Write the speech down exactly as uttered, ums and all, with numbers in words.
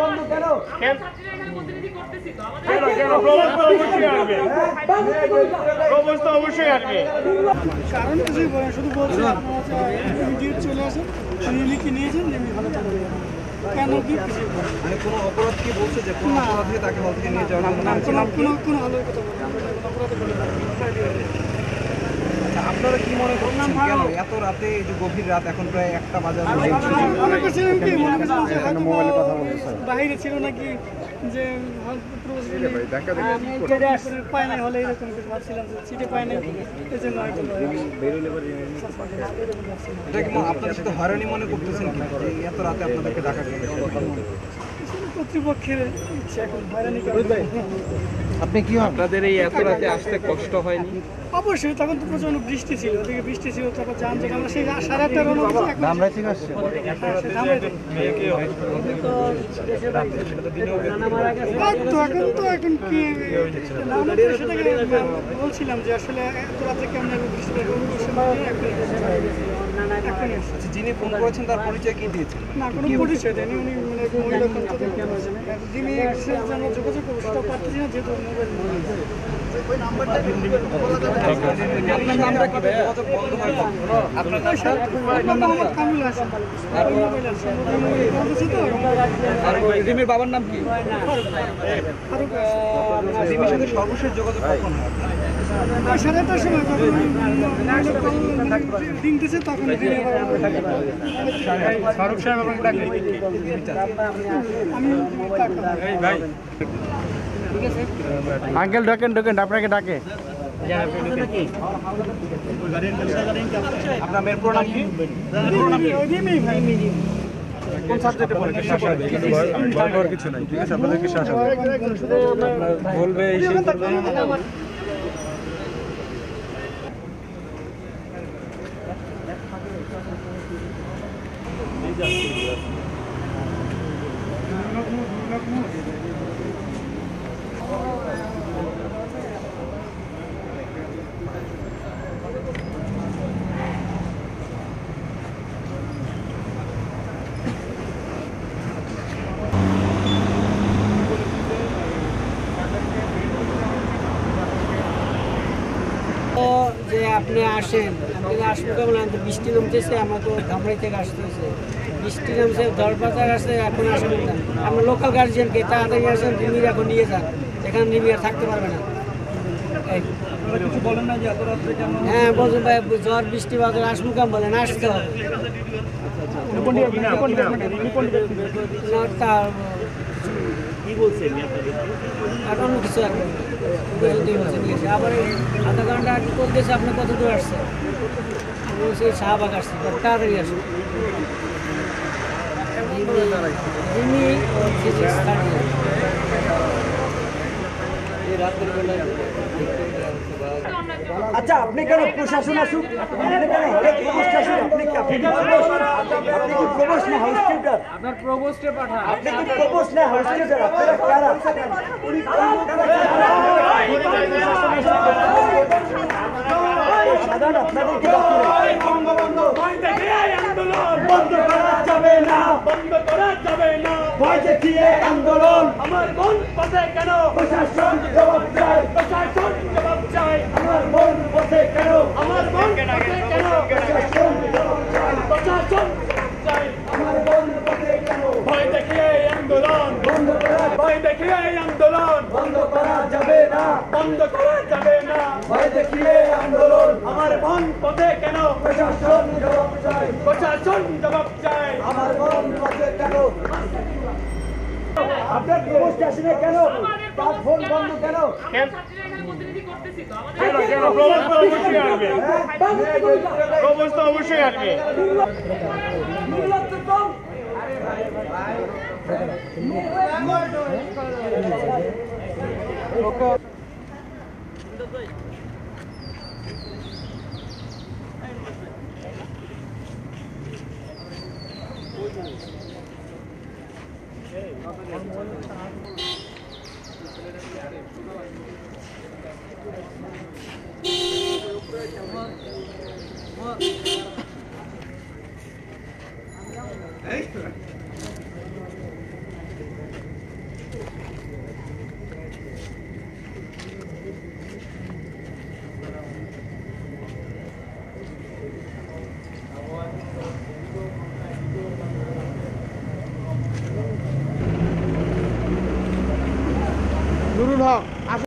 বন্ধ কেন? কেন কেন কেন প্রবল তো অবশ্যই আসবে, প্রবল তো অবশ্যই আসবে। কারণ কিছুই বলেন, শুধু বলছি আপনারা ভিডিও চলে আসেন, নিয়ে কি নিয়েছেন এমনি ভালো চলে যাবে। কেন কি কিছু মানে কোনো অপরাধ কি বলছে যে কোনো অপরাধে তাকে হল থেকে নিয়ে যাওয়ার নাম কোনো কোনো কোনো আলোর কথা বলি আমরা কোনো অপরাধ বলি না। আপনারা কি মনে করছেন কেন এত রাতে এই যে গভীর রাত এখন প্রায় একটা বাজার মনে করছিলাম কি মনে করছিলাম যে হয়তো বাইরে ছিল নাকি যে পায় নাই হলে এরকম কিছু ভাবছিলাম যে সিটে পায় নাই এই জন্য এটা কি আপনাদের সাথে হয়রানি মনে করতেছেন কি এত রাতে আপনাদেরকে ডাকা কর্তৃপক্ষের ইচ্ছা এখন হয়রানি আপনি কি আপনাদের এই এত রাতে আসতে কষ্ট হয়নি? অবশ্যই, তখন তো প্রচন্ড বৃষ্টি ছিল, ওদিকে বৃষ্টি ছিল, তারপর যানজট, আমরা সেই সাড়ে আটটা রওনা হচ্ছি এখন ধামরাই থেকে আসছে। তো এখন তো এখন কি সেটাকে বলছিলাম যে আসলে এত রাতে কেমন বৃষ্টি যিনি ফোন করেছেন তার পরিচয় কি দিয়েছেন? না, কোনো পরিচয় দেয়নি উনি, মানে মহিলা যিনি যোগাযোগ করবো সেটা পারতেছি না যেহেতু মোবাইল আপনার নামটা কি? যোগাযোগ বন্ধ হয় আপনার মোহাম্মদ কামিল হাসান মোবাইল আছে আর রিমির বাবার নাম কি? রিমির সাথে সর্বশেষ যোগাযোগ কখন হয়? সাড়ে আটটার সময় ডিং দিয়েছে তখন ফারুক সাহেব আপনাকে ডাকে। আমি ভাই আঙ্কেল ঢোকেন ঢোকেন আপনাকে ডাকে। আপনার মেয়ের পুরো নাম কি? কোন সাবজেক্টে পড়েন? ভয় পাওয়ার কিছু নাই, ঠিক আছে? আপনাদেরকে শাসন বলবে এই সেই করবে। যে আপনি আসেন, আপনি আসবেন কেমন? বৃষ্টি নামতেছে, আমরা তো ধামরাই থেকে আসতেছে, বৃষ্টি নামছে, দরবাজার আসছে, এখন আসবেন না। আমরা লোকাল গার্জিয়ানকে তাড়াতাড়ি আসেন, রিমির এখন নিয়ে যান, এখানে রিমি আর থাকতে পারবে না। কিছু বলেন না যে এত রাত্রে কেন? হ্যাঁ বলছেন ভাই, ঝড় বৃষ্টি বাদল আসবো কাম বলেন, আসতে হবে না। কি বলছেন এখন কিছু এখন আবার আধা ঘন্টা আগে করতেছে, আপনি কত দূর আসছে? আমি বলছি শাহবাগ আসছি, তাড়াতাড়ি আসুন। আচ্ছা, আপনি কেন প্রশাসন আসুক? আপনি কেন হলে প্রশাসন? আপনি কি আপনি কি আপনি কি প্রবোস্ট না হাউস কিপার? আপনার প্রবোস্টে পাঠান। আপনি কি প্রবোস্ট না হাউস কিপার? আপনারা কারা? সাধারণ আপনাদের কি বন্ধ করা যাবে না, বন্ধ করা যাবে না, ভয় দেখিয়ে আন্দোলন। আমার বোন পথে কেন? প্রশাসন জবাব চাই, প্রশাসন জবাব চাই। আমার বোন পথে কেন? আমার বোন পথে কেন? প্রশাসন জবাব চাই, প্রশাসন জবাব চাই। আমার বোন পথে কেন? ভয় দেখিয়ে আন্দোলন বন্ধ করা, ভয় দেখিয়ে আন্দোলন বন্ধ করা যাবে না, বন্ধ করা যাবে না, ভয় দেখিয়ে আন্দোলন। আমার বোন পথে কেন? প্রশাসন জবাব চাই, প্রশাসন জবাব চাই। আমার বোন পথে কেন? আপনার প্রবোস্ট স্টেশনে কেন তার ফোন বন্ধ কেন? কেন কেন প্রবল তো অবশ্যই আসবে, প্রবল তো অবশ্যই আসবে। হক।